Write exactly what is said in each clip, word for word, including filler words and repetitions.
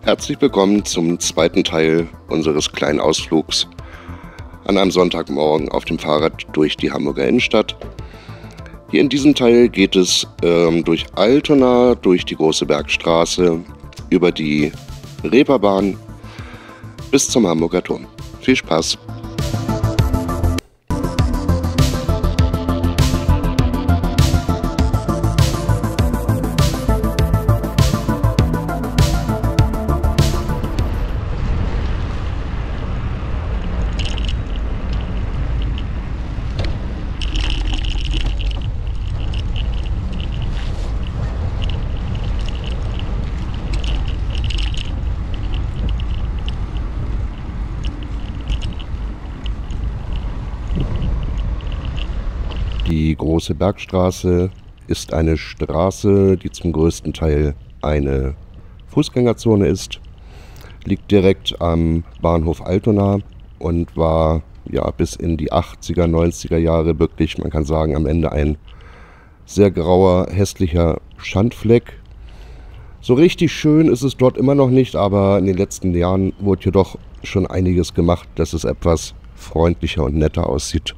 Herzlich willkommen zum zweiten Teil unseres kleinen Ausflugs an einem Sonntagmorgen auf dem Fahrrad durch die Hamburger Innenstadt. Hier in diesem Teil geht es ähm, durch Altona, durch die Große Bergstraße, über die Reeperbahn bis zum Hamburger Turm. Viel Spaß! Die Große Bergstraße ist eine Straße, die zum größten Teil eine Fußgängerzone ist, liegt direkt am Bahnhof Altona und war ja bis in die achtziger, neunziger Jahre wirklich, man kann sagen, am Ende ein sehr grauer, hässlicher Schandfleck. So richtig schön ist es dort immer noch nicht, aber in den letzten Jahren wurde jedoch schon einiges gemacht, dass es etwas freundlicher und netter aussieht.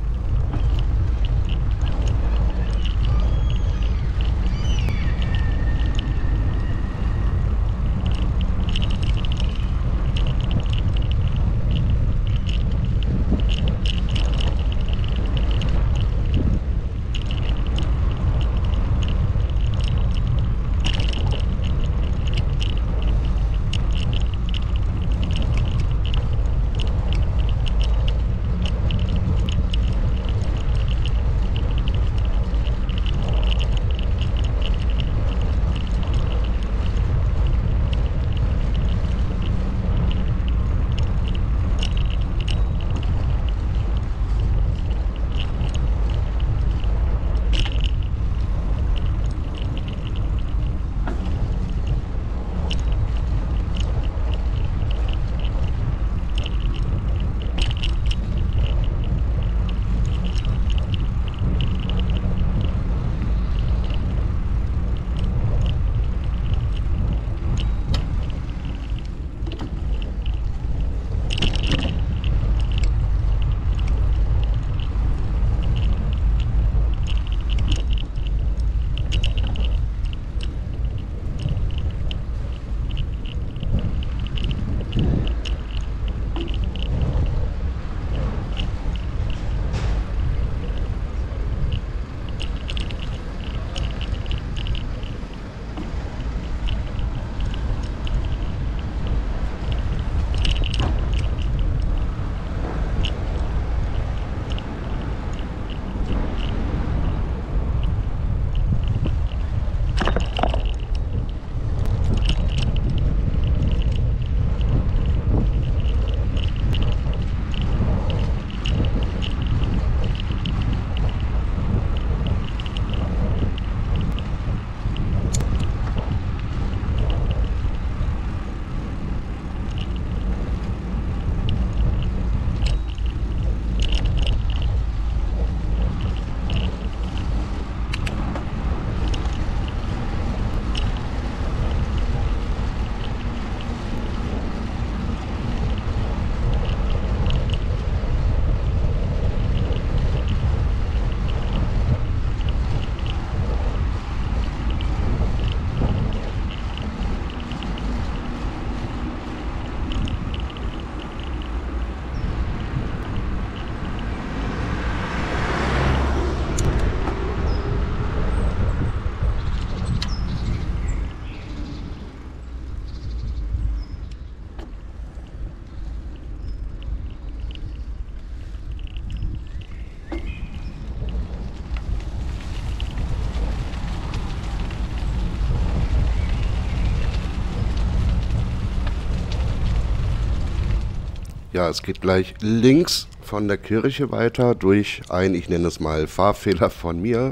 Ja, es geht gleich links von der Kirche weiter durch ein, ich nenne es mal Fahrfehler von mir,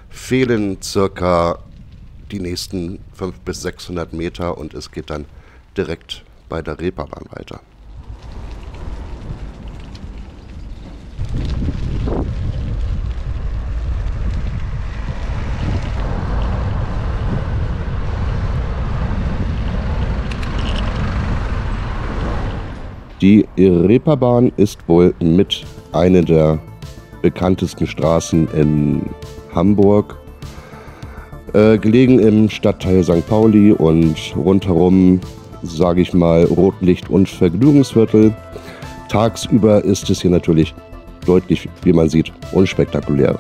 fehlen circa die nächsten fünfhundert bis sechshundert Meter und es geht dann direkt bei der Reeperbahn weiter. Die Reeperbahn ist wohl mit einer der bekanntesten Straßen in Hamburg, äh, gelegen im Stadtteil Sankt Pauli und rundherum, sage ich mal, Rotlicht- und Vergnügungsviertel. Tagsüber ist es hier natürlich deutlich, wie man sieht, unspektakulärer.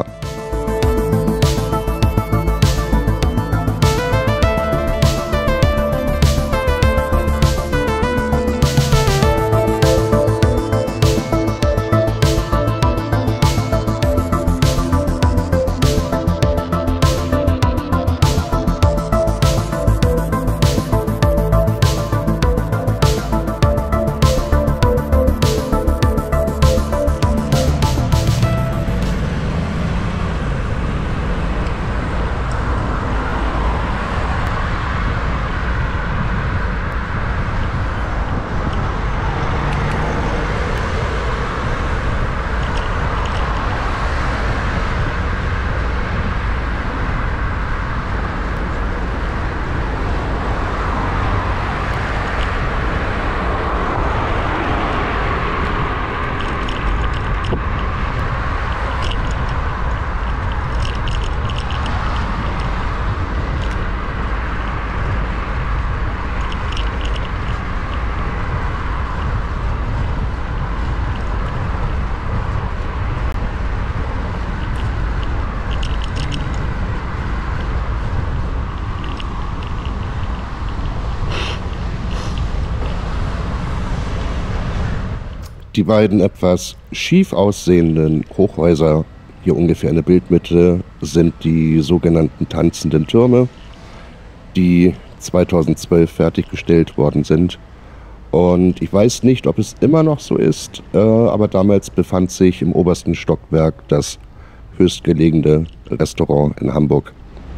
Die beiden etwas schief aussehenden Hochhäuser, hier ungefähr in der Bildmitte, sind die sogenannten tanzenden Türme, die zweitausendzwölf fertiggestellt worden sind. Und ich weiß nicht, ob es immer noch so ist, äh, aber damals befand sich im obersten Stockwerk das höchstgelegene Restaurant in Hamburg.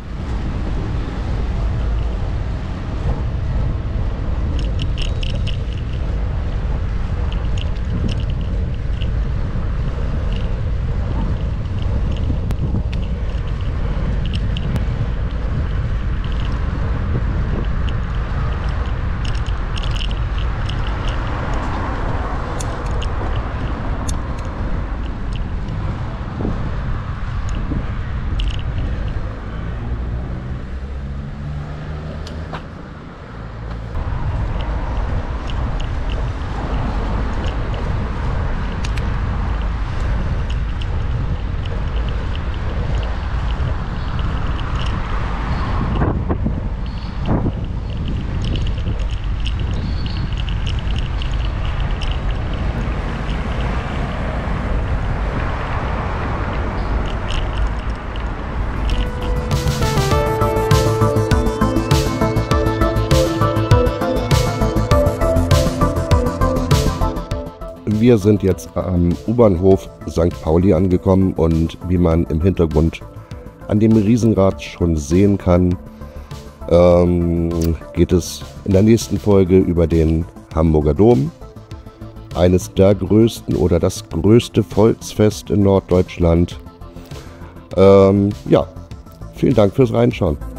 Wir sind jetzt am U-Bahnhof Sankt Pauli angekommen und wie man im Hintergrund an dem Riesenrad schon sehen kann, ähm, geht es in der nächsten Folge über den Hamburger Dom, eines der größten oder das größte Volksfest in Norddeutschland. Ähm, ja, vielen Dank fürs Reinschauen.